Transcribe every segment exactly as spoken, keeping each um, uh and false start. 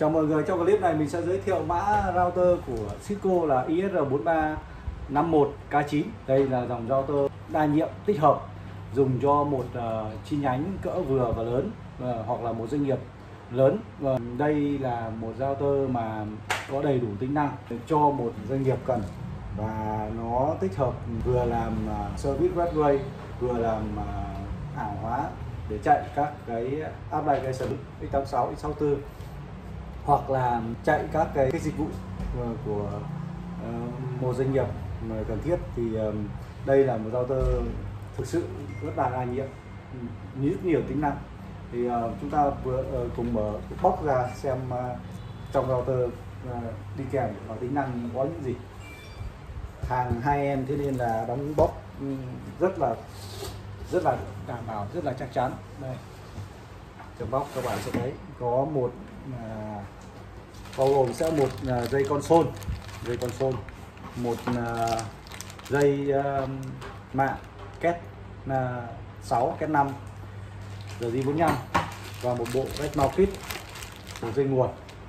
Chào mọi người, trong clip này mình sẽ giới thiệu mã router của Cisco là I S R bốn ba năm một K chín. Đây là dòng router đa nhiệm tích hợp dùng cho một uh, chi nhánh cỡ vừa và lớn, uh, hoặc là một doanh nghiệp lớn. Và đây là một router mà có đầy đủ tính năng cho một doanh nghiệp cần, và nó tích hợp vừa làm uh, service gateway, vừa làm uh, ảo hóa để chạy các cái application x tám sáu, x sáu mươi tư, hoặc là chạy các cái, cái dịch vụ của uh, một doanh nghiệp mà cần thiết. Thì uh, đây là một router thực sự rất là đa nhiệm, rất nhiều tính năng. Thì uh, chúng ta vừa uh, cùng mở box ra xem uh, trong router uh, đi kèm và tính năng có những gì. Hàng hai em thế nên là đóng box rất là rất là đảm bảo, rất là chắc chắn. Đây, trong box các bạn sẽ thấy có một à, bao gồm sẽ một à, dây console, dây console, một à, dây à, mạng két à, sáu, két năm, R J bốn mươi lăm và một bộ red mount kit, một dây nguồn.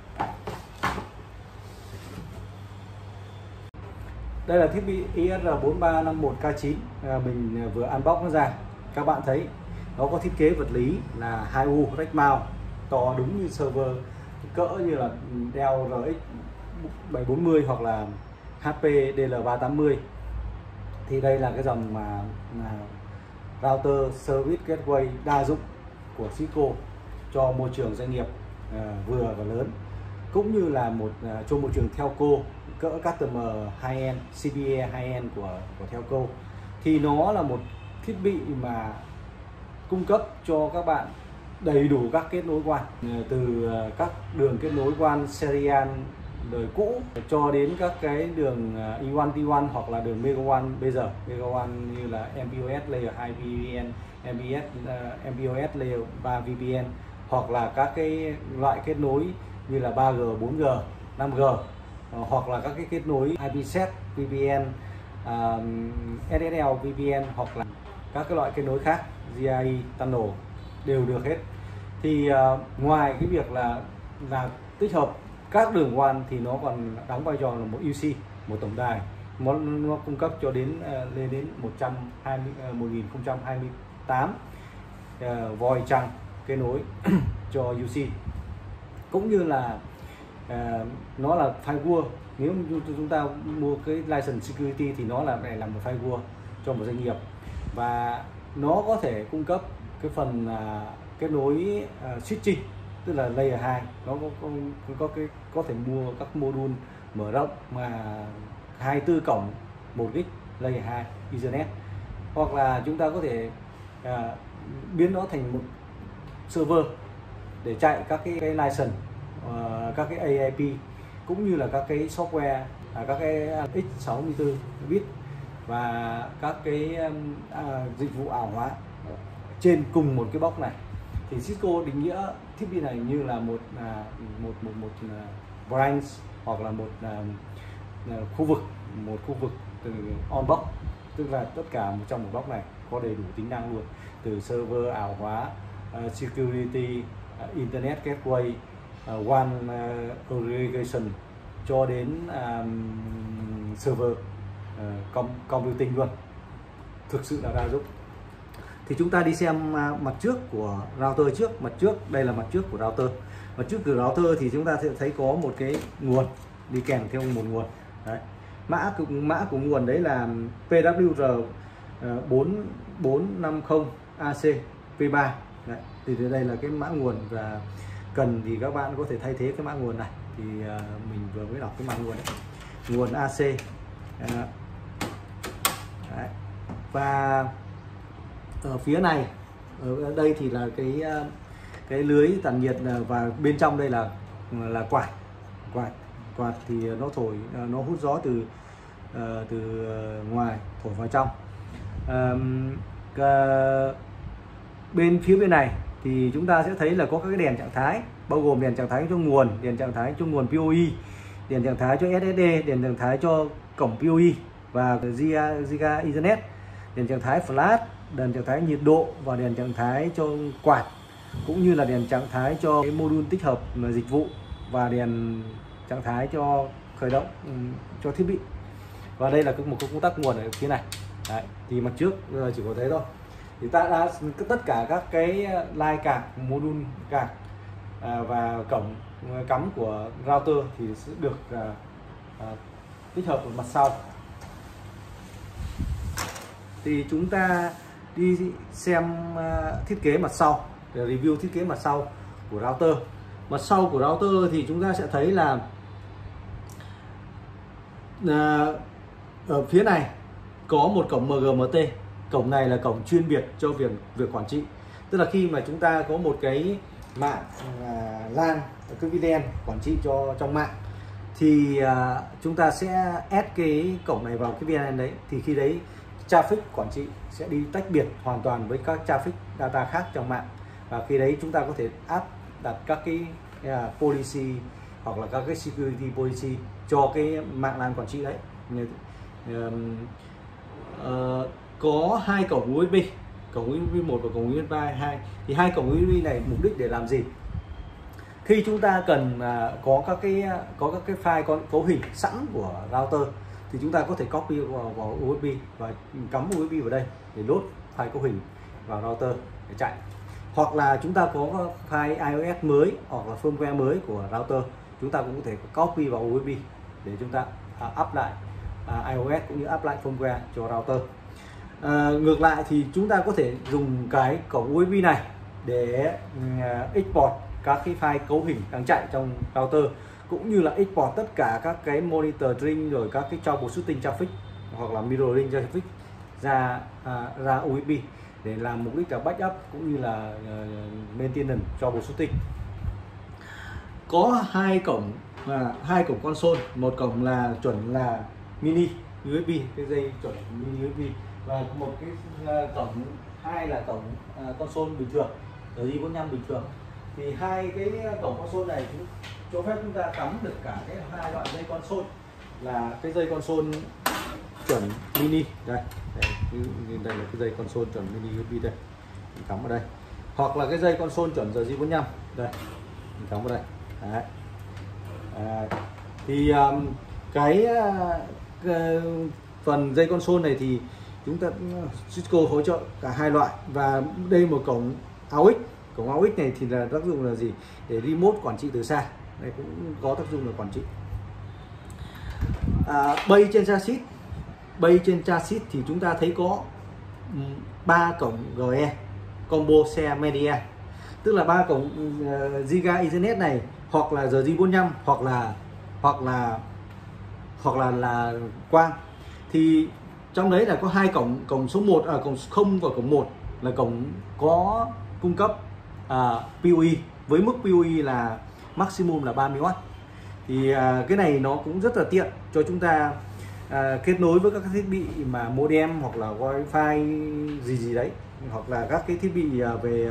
Đây là thiết bị I S R bốn ba năm một K chín, à, mình vừa unbox nó ra. Các bạn thấy nó có thiết kế vật lý là hai U rack mount, to đúng như server cỡ như là Dell R X bảy bốn mươi hoặc là H P D L ba tám mươi. Thì đây là cái dòng mà, mà router service gateway đa dụng của Cisco cho môi trường doanh nghiệp à, vừa và lớn, cũng như là một à, cho môi trường telco cỡ customer high-end, C P E high-end của, của telco. Thì nó là một thiết bị mà cung cấp cho các bạn đầy đủ các kết nối WAN, từ các đường kết nối WAN serial đời cũ cho đến các cái đường E một T một hoặc là đường Mega WAN bây giờ. Mega WAN như là M P O S Layer hai V P N, M P S, uh, M P O S Layer ba V P N, hoặc là các cái loại kết nối như là ba G, bốn G, năm G, uh, hoặc là các cái kết nối I P sec V P N, uh, S S L V P N, hoặc là các cái loại kết nối khác, G I E, tunnel đều được hết. Thì uh, ngoài cái việc là là tích hợp các đường WAN thì nó còn đóng vai trò là một U C, một tổng đài. Nó, nó cung cấp cho đến uh, lên đến một trăm hai mươi, uh, một nghìn không trăm hai mươi tám uh, void trăng kết nối cho U C, cũng như là uh, nó là firewall. Nếu chúng ta mua cái license security thì nó là này là một firewall cho một doanh nghiệp, và nó có thể cung cấp cái phần uh, kết nối uh, switching, tức là layer hai. Nó có, có, có cái có thể mua các module mở rộng mà hai mươi tư cổng một gig layer hai Ethernet, hoặc là chúng ta có thể uh, biến nó thành một server để chạy các cái, cái license, uh, các cái A I P, cũng như là các cái software, uh, các cái x sáu mươi tư bit và các cái um, uh, dịch vụ ảo hóa trên cùng một cái box này. Thì Cisco định nghĩa thiết bị này như là một uh, một một một uh, branch, hoặc là một uh, uh, khu vực, một khu vực từ on box, tức là tất cả một trong một box này có đầy đủ tính năng luôn, từ server ảo hóa, uh, security, uh, internet gateway, uh, WAN uh, aggregation, cho đến um, server uh, com computing luôn, thực sự là đa dụng. Thì chúng ta đi xem mặt trước của router trước. Mặt trước, đây là mặt trước của router. Mặt trước của router thì chúng ta sẽ thấy có một cái nguồn đi kèm theo một nguồn. Đấy. Mã mã của nguồn đấy là P W R bốn bốn năm không A C P ba. Đấy. Thì đây là cái mã nguồn, và cần thì các bạn có thể thay thế cái mã nguồn này. Thì uh, mình vừa mới đọc cái mã nguồn đấy. Nguồn A C. Uh, đấy. Và ở phía này, ở đây thì là cái cái lưới tản nhiệt, và bên trong đây là là quạt quạt quạt thì nó thổi, nó hút gió từ từ ngoài thổi vào trong. À, bên phía bên này thì chúng ta sẽ thấy là có các cái đèn trạng thái, bao gồm đèn trạng thái cho nguồn, đèn trạng thái cho nguồn P O E, đèn trạng thái cho S S D, đèn trạng thái cho cổng P O E và Giga Ethernet, đèn trạng thái flash, đèn trạng thái nhiệt độ và đèn trạng thái cho quạt, cũng như là đèn trạng thái cho cái module tích hợp dịch vụ và đèn trạng thái cho khởi động cho thiết bị. Và đây là một cái công tắc nguồn ở phía này. Đấy, thì mặt trước chỉ có thế thôi. Thì ta đã tất cả các cái line card, module card à, và cổng cắm của router thì sẽ được à, à, tích hợp ở mặt sau. Thì chúng ta đi xem uh, thiết kế mặt sau, để review thiết kế mặt sau của router. Mặt sau của router thì chúng ta sẽ thấy là uh, ở phía này có một cổng em giê em tê. Cổng này là cổng chuyên biệt cho việc việc quản trị. Tức là khi mà chúng ta có một cái mạng uh, LAN, cái vê lờ en quản trị cho trong mạng, thì uh, chúng ta sẽ add cái cổng này vào cái vê lờ en đấy. Thì khi đấy traffic quản trị sẽ đi tách biệt hoàn toàn với các traffic data khác trong mạng. Và khi đấy chúng ta có thể áp đặt các cái uh, policy hoặc là các cái security policy cho cái mạng LAN quản trị đấy. Uh, uh, có hai cổng u ét bê, cổng u ét bê một và cổng u ét bê hai. Thì hai cổng u ét bê này mục đích để làm gì? Khi chúng ta cần uh, có các cái có các cái file có cấu hình sẵn của router thì chúng ta có thể copy vào, vào u ét bê và cắm u ét bê vào đây để load file cấu hình vào router để chạy. Hoặc là chúng ta có file iOS mới hoặc là firmware mới của router, chúng ta cũng có thể copy vào u ét bê để chúng ta uh, up lại uh, iOS cũng như up lại firmware cho router. Uh, ngược lại thì chúng ta có thể dùng cái cổng u ét bê này để uh, export các cái file cấu hình đang chạy trong router, cũng như là export tất cả các cái monitoring rồi các cái troubleshooting traffic hoặc là mirroring traffic ra à, ra u ét bê để làm mục đích là backup cũng như là uh, maintenance troubleshooting. Có hai cổng là hai cổng console, một cổng là chuẩn là mini u ét bê, cái dây chuẩn mini u ét bê, và một cái uh, cổng hai là cổng uh, console bình thường, R J bốn mươi lăm bình thường. Thì hai cái cổng console này cũng cho phép chúng ta cắm được cả cái hai loại dây console, là cái dây console chuẩn mini đây, đây, đây là cái dây console chuẩn mini u ét bê đây, mình cắm vào đây, hoặc là cái dây console chuẩn R J bốn mươi lăm đây, mình cắm vào đây. Đấy. À, thì um, cái uh, phần dây console này thì chúng ta Cisco hỗ trợ cả hai loại, và đây một cổng a u ích. Cổng a u ích này thì là tác dụng là gì? Để remote quản trị từ xa. Đây cũng có tác dụng là quản trị. À, bay trên chassis, bay trên chassis thì chúng ta thấy có ba cổng giê e combo share media, tức là ba cổng uh, Giga Ethernet này, hoặc là R J bốn mươi lăm, hoặc là hoặc là hoặc là là quang. Thì trong đấy là có hai cổng, cổng số một à, cổng không và cổng một là cổng có cung cấp à, pê u i với mức pê u i là maximum là ba mươi oát. Thì à, cái này nó cũng rất là tiện cho chúng ta à, kết nối với các thiết bị mà modem hoặc là wifi gì gì đấy, hoặc là các cái thiết bị à, về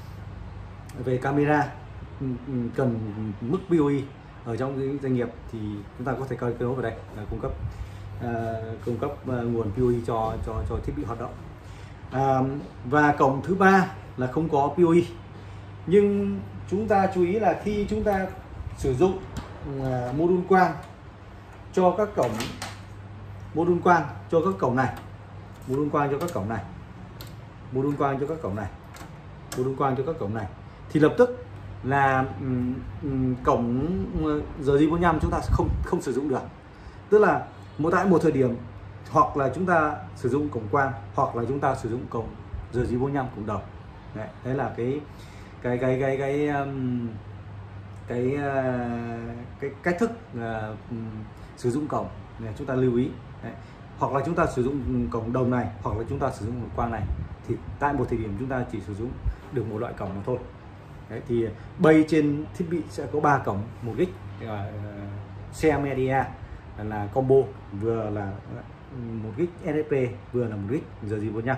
về camera cần mức pê u i ở trong cái doanh nghiệp, thì chúng ta có thể kết nối vào đây là cung cấp à, cung cấp à, nguồn pê u i cho cho cho thiết bị hoạt động. À, và cổng thứ ba là không có pê u i, nhưng chúng ta chú ý là khi chúng ta sử dụng uh, module quang cho các cổng module quang cho các cổng này module quang cho các cổng này module quang cho các cổng này module quang cho các cổng này thì lập tức là um, um, cổng R J bốn mươi lăm chúng ta không không sử dụng được. Tức là một tại một thời điểm hoặc là chúng ta sử dụng cổng quang hoặc là chúng ta sử dụng cổng R J bốn mươi lăm cổng đồng. Đấy, đấy là cái cái cái cái cái um, cái uh, cái cách thức uh, um, sử dụng cổng này chúng ta lưu ý. Đấy. Hoặc là chúng ta sử dụng cổng đồng này, hoặc là chúng ta sử dụng cổng quang này, thì tại một thời điểm chúng ta chỉ sử dụng được một loại cổng mà thôi. Đấy, thì bay trên thiết bị sẽ có ba cổng, một gig uh, share media là combo, vừa là một gig S S P, vừa là một gig R J bốn mươi lăm.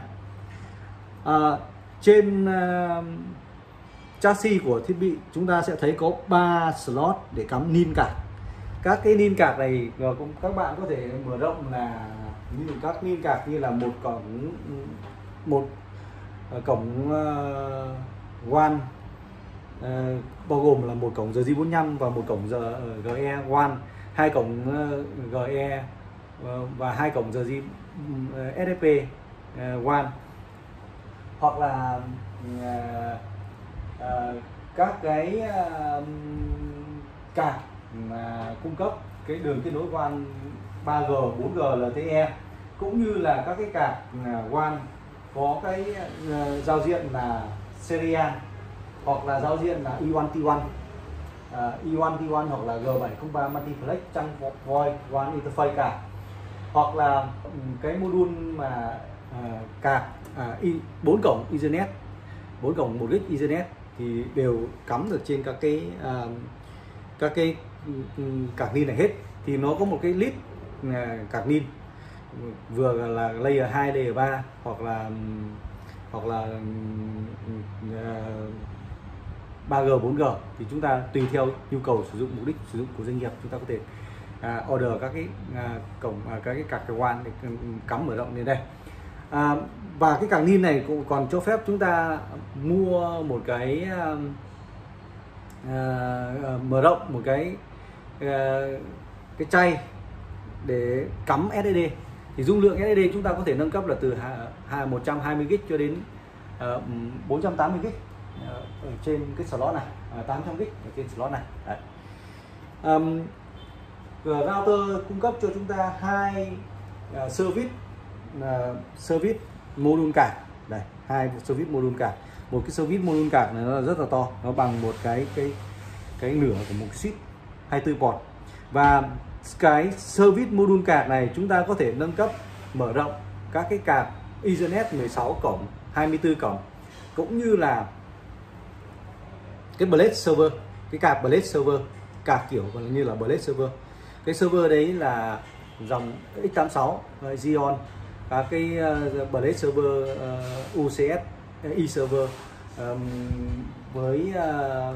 À, trên uh, chassis của thiết bị chúng ta sẽ thấy có ba slot để cắm nin card. Các cái nin card này các bạn có thể mở rộng là như các nin card như là một cổng một uh, cổng uh, WAN uh, bao gồm là một cổng giê bốn mươi lăm và một cổng giờ giê e một, hai cổng uh, giê e uh, và hai cổng giờ uh, ét đê pê uh, một, hoặc là uh, uh, các cái uh, card mà cung cấp cái đường kết nối WAN ba G, bốn G, lờ tê e, cũng như là các cái card uh, WAN có cái uh, giao diện là serial hoặc là giao diện là E một T một, uh, E một T một hoặc là G bảy không ba multiplex trong voice WAN interface card, hoặc là cái module mà uh, card uh, bốn cổng Ethernet, bốn cổng một gig Ethernet thì đều cắm được trên các cái uh, các cái card NIN này hết. Thì nó có một cái list uh, card NIN vừa là layer hai, layer ba hoặc là hoặc là uh, ba G, bốn G thì chúng ta tùy theo nhu cầu sử dụng, mục đích sử dụng của doanh nghiệp, chúng ta có thể uh, order các cái uh, cổng uh, các cái card WAN để cắm mở rộng lên đây. À, và cái card NIN này cũng còn cho phép chúng ta mua một cái uh, uh, mở rộng một cái uh, cái chay để cắm ét ét đê. Thì dung lượng ét ét đê chúng ta có thể nâng cấp là từ một trăm hai mươi gig cho đến uh, bốn trăm tám mươi gig uh, ở trên cái slot này, uh, tám trăm gig ở trên slot này. Đấy. Um, router cung cấp cho chúng ta hai uh, service uh, service module card. Đây, hai service module card. Một cái service module card này nó rất là to, nó bằng một cái cái cái nửa của một switch hai mươi tư port. Và cái service module card này chúng ta có thể nâng cấp mở rộng các cái card Ethernet mười sáu cổng, hai mươi tư cổng, cũng như là cái Blade server, cái card Blade server, card kiểu như là Blade server. Cái server đấy là dòng X tám mươi sáu Xeon, các cái uh, Blade server uh, u xê ét e-server um, với uh,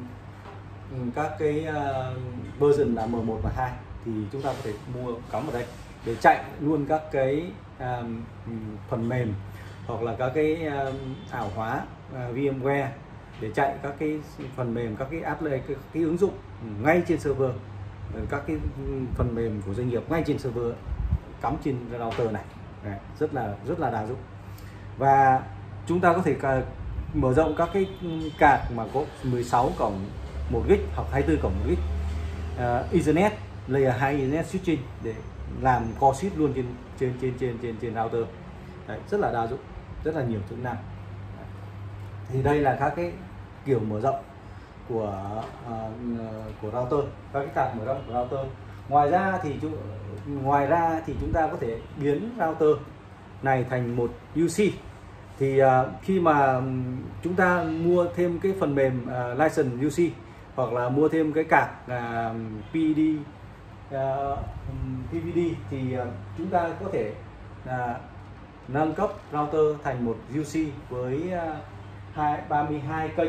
các cái uh, version là M một và hai thì chúng ta có thể mua cắm vào đây để chạy luôn các cái um, phần mềm hoặc là các cái um, ảo hóa uh, VMware để chạy các cái phần mềm, các cái app, cái, cái ứng dụng ngay trên server, các cái phần mềm của doanh nghiệp ngay trên server cắm trên router này. Đấy, rất là rất là đa dụng. Và chúng ta có thể mở rộng các cái card mà có mười sáu cổng một gig hoặc hai mươi tư cổng một gig uh, Ethernet, layer hai Ethernet switching để làm core switch luôn trên trên trên trên trên trên router. Đấy, rất là đa dụng, rất là nhiều chức năng. Đấy. Thì đây là các cái kiểu mở rộng của uh, của router, các cái card mở rộng của router. Ngoài ra thì chúng ngoài ra thì chúng ta có thể biến router này thành một u xê. Thì uh, khi mà chúng ta mua thêm cái phần mềm uh, license u xê hoặc là mua thêm cái card uh, pê đê uh, pê vê đê thì uh, chúng ta có thể uh, nâng cấp router thành một u xê với uh, ba mươi hai kênh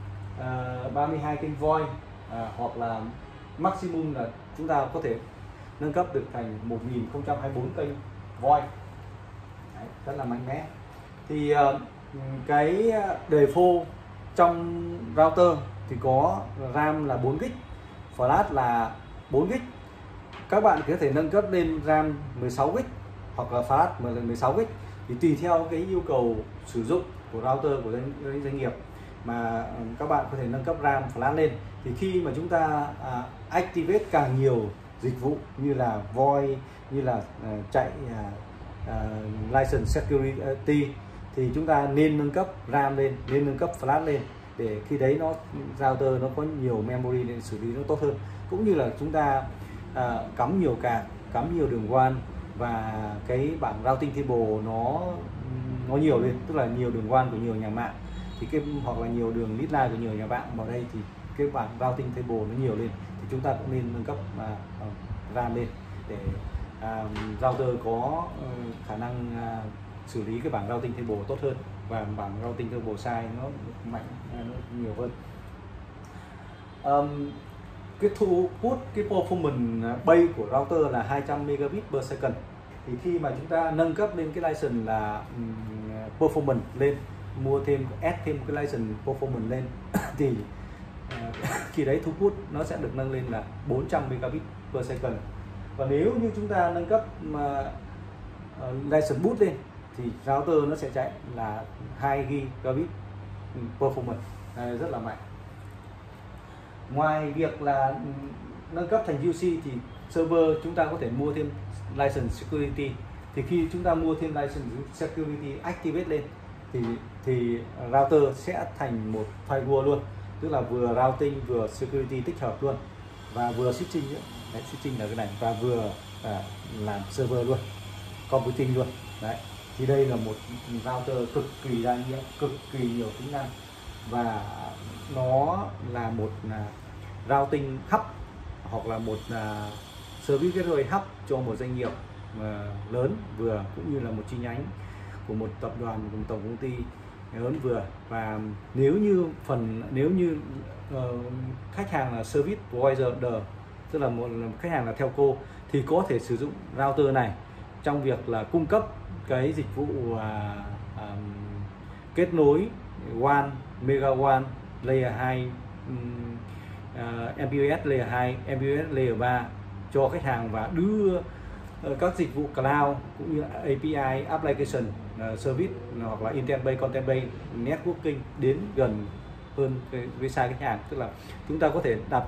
uh, ba mươi hai kênh voice, uh, hoặc là maximum là chúng ta có thể nâng cấp được thành một nghìn không trăm hai mươi bốn kênh voice. Đấy, rất là mạnh mẽ. Thì uh, cái default trong router thì có RAM là bốn gig, flash là bốn gig. Các bạn có thể nâng cấp lên RAM mười sáu gig hoặc là flash mười sáu gig thì tùy theo cái yêu cầu sử dụng của router của doanh, doanh nghiệp mà các bạn có thể nâng cấp RAM flash lên. Thì khi mà chúng ta uh, activate càng nhiều dịch vụ như là voice, như là uh, chạy uh, uh, license security thì chúng ta nên nâng cấp RAM lên, nên nâng cấp flash lên để khi đấy nó router nó có nhiều memory để xử lý nó tốt hơn, cũng như là chúng ta à, cắm nhiều card, cắm nhiều đường WAN và cái bảng routing table nó nó nhiều lên, tức là nhiều đường WAN của nhiều nhà mạng thì cái hoặc là nhiều đường lead line của nhiều nhà mạng vào đây thì cái bảng routing table nó nhiều lên thì chúng ta cũng nên nâng cấp à, RAM lên để à, router có uh, khả năng uh, xử lý cái bảng routing table tốt hơn và bảng routing table size nó mạnh, nó nhiều hơn. Um, cái throughput, cái performance base của router là hai trăm megabit per second. Thì khi mà chúng ta nâng cấp lên cái license là um, performance lên, mua thêm, add thêm cái license performance lên thì uh, khi đấy throughput nó sẽ được nâng lên là bốn trăm megabit per second. Và nếu như chúng ta nâng cấp mà uh, license boot lên thì router nó sẽ chạy là hai gigabit performance, uh, rất là mạnh. Ngoài việc là nâng cấp thành u xê thì server chúng ta có thể mua thêm license security. Thì khi chúng ta mua thêm license security activate lên thì thì router sẽ thành một firewall luôn, tức là vừa routing vừa security tích hợp luôn, và vừa switching nữa. Đấy, switching là cái này, và vừa à, làm server luôn, computing luôn. Đấy, thì đây là một router cực kỳ đa nhiệm, cực kỳ nhiều tính năng, và nó là một là routing hub hoặc là một là service gateway hub cho một doanh nghiệp uh, lớn vừa, cũng như là một chi nhánh của một tập đoàn, của một tổng công ty lớn vừa. Và nếu như phần nếu như uh, khách hàng là service provider, tức là một khách hàng là telco, thì có thể sử dụng router này trong việc là cung cấp cái dịch vụ uh, um, kết nối WAN, Mega WAN, Layer hai, um, uh, em pê o ét Layer hai, em pê o ét Layer ba cho khách hàng, và đưa uh, các dịch vụ cloud cũng như a pê i application uh, service hoặc là intent based, content based networking đến gần hơn với, với sai khách hàng. Tức là chúng ta có thể đặt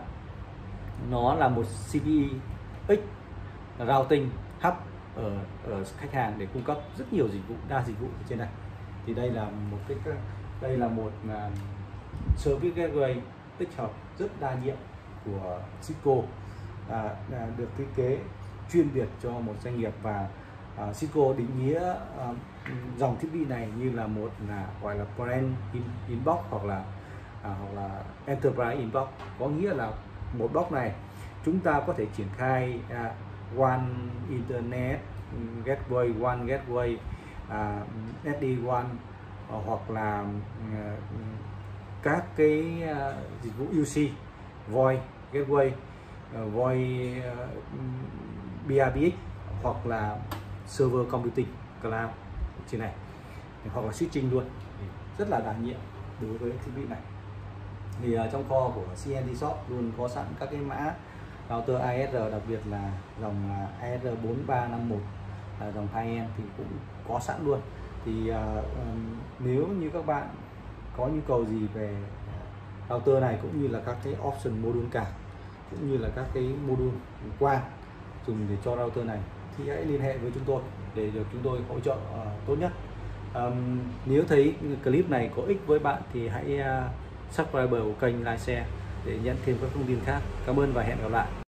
nó là một xê pê i X routing hub ở, ở khách hàng để cung cấp rất nhiều dịch vụ, đa dịch vụ ở trên này. Thì đây là một cái đây là một uh, service gateway tích hợp rất đa nhiệm của Cisco, à, à, được thiết kế chuyên biệt cho một doanh nghiệp. Và à, Cisco định nghĩa à, dòng thiết bị này như là một là gọi là brand in, inbox hoặc là à, hoặc là enterprise inbox, có nghĩa là một box này chúng ta có thể triển khai à, one internet gateway, one gateway, à, ét đê one, hoặc là à, các cái uh, dịch vụ u xê, voice gateway, uh, voice uh, bê i pê ích, hoặc là server computing cloud trên này, hoặc là switching luôn, rất là đa nhiệm đối với thiết bị này. Thì uh, trong kho của xê en tê Shop luôn có sẵn các cái mã router a ét rờ, đặc biệt là dòng uh, a ét rờ bốn ba năm một, uh, dòng high end thì cũng có sẵn luôn. Thì uh, um, nếu như các bạn có nhu cầu gì về router này, cũng như là các cái option module card, cũng như là các cái module quang dùng để cho router này, thì hãy liên hệ với chúng tôi để được chúng tôi hỗ trợ uh, tốt nhất. Um, nếu thấy clip này có ích với bạn thì hãy uh, subscribe của kênh Like Share để nhận thêm các thông tin khác. Cảm ơn và hẹn gặp lại.